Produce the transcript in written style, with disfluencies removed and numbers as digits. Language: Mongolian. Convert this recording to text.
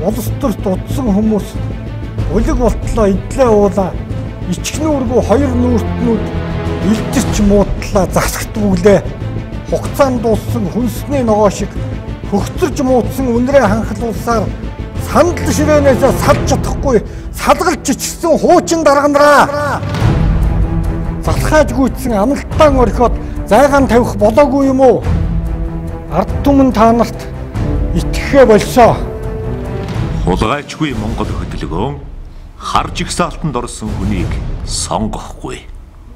улс төрт удсан хүмүүс улиг болтлоо идлээ уулаа ичгнүүргүй хоёр нүүртнүүд илдэрч муудлаа засагт бүглээ хугацаанд дууссан хүнсний ногоо шиг хөгцөрж муудсан үнрээ ханхлуулсаар сандал ширээнээс салж чадахгүй салгалж чичсэн хуучин дарганараа залхааж гүйцсэн амлалтаан орхиод зайгаан тавих болоогүй юм уу? Ард түмэн та нарт итгэхээ болсоо. Хулгайчгүй Монгол хөдөлгөөн харж их саалтанд орсон хүнийг сонгохгүй.